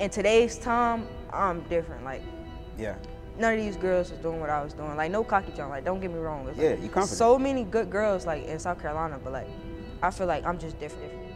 in today's time, I'm different. Like, Yeah. none of these girls was doing what I was doing. Like, no cocky jump. Like, don't get me wrong. It's Yeah, like, you confident. so many good girls like in South Carolina, but like, I feel like I'm just different.